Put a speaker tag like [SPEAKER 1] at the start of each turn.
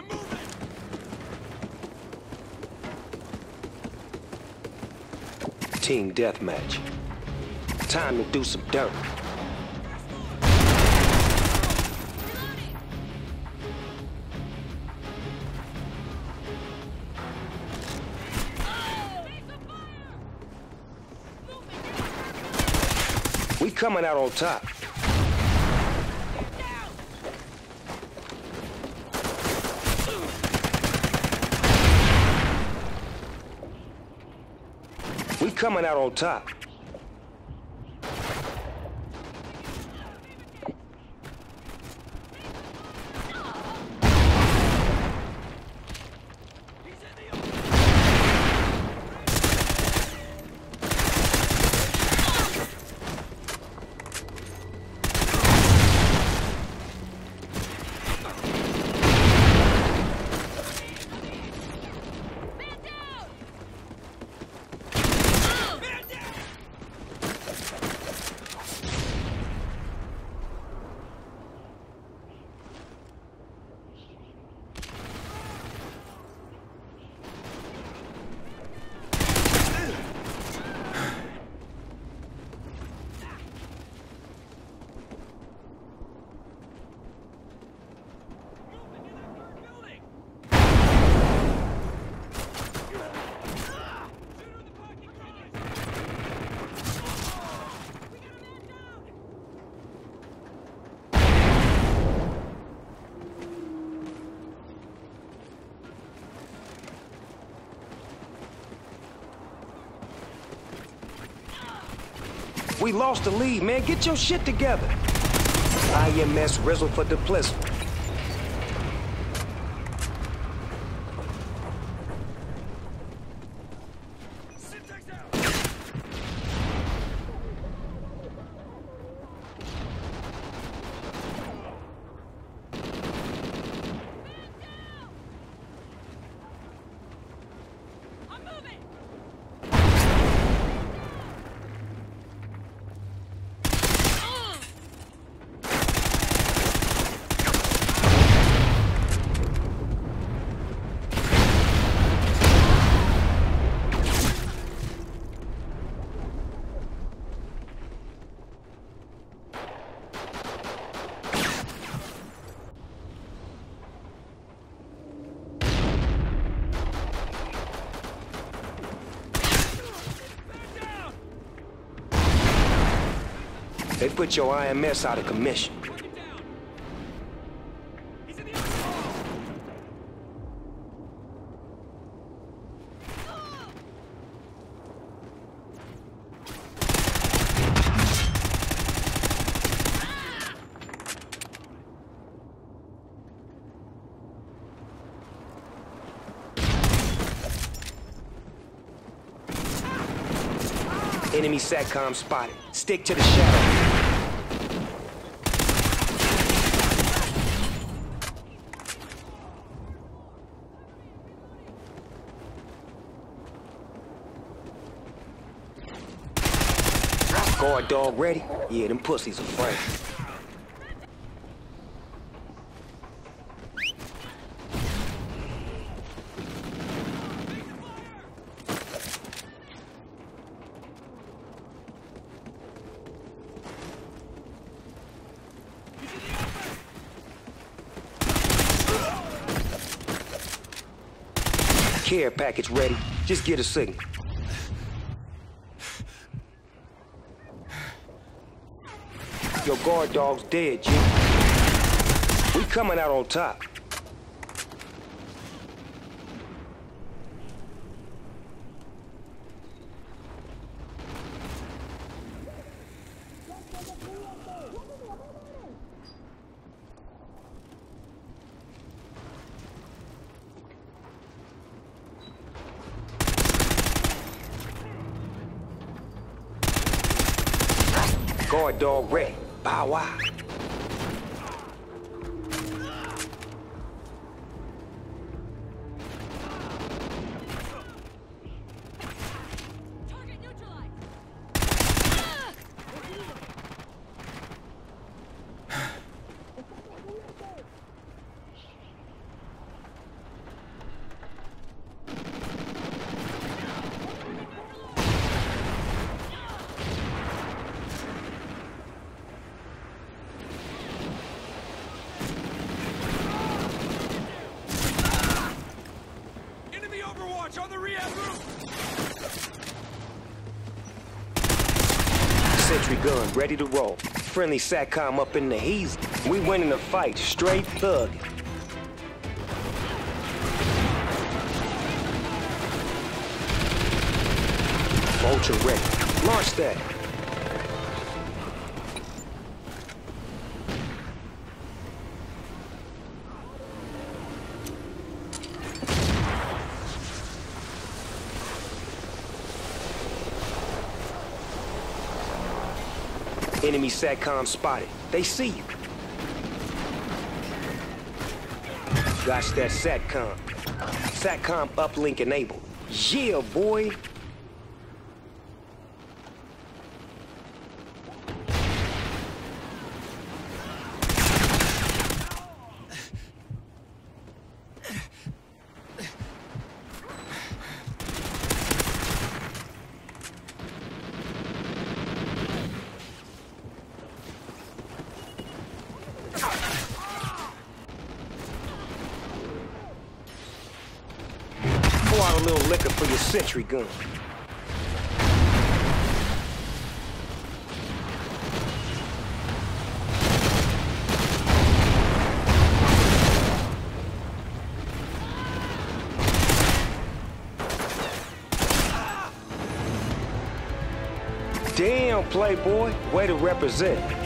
[SPEAKER 1] I'm moving!
[SPEAKER 2] Team deathmatch. Time to do some dirt. We coming out on top. We coming out on top. We lost the lead, man. Get your shit together. IMS Rizzle for Duplicity. They put your IMS out of commission. Enemy SATCOM spotted. Stick to the shadow. Guard dog ready? Yeah, them pussies afraid. Care package ready. Just get a signal. Your guard dog's dead, G. We coming out on top. Guard dog ready. Bow wow.
[SPEAKER 3] Target neutralized.
[SPEAKER 2] sentry gun ready to roll. Friendly SATCOM up in the heat. We winning the fight, straight thug. Vulture ready. Launch that. Enemy SATCOM spotted. They see you. Got that SATCOM. SATCOM uplink enabled. Yeah, boy. Pour out a little liquor for your sentry gun. Damn, playboy, way to represent.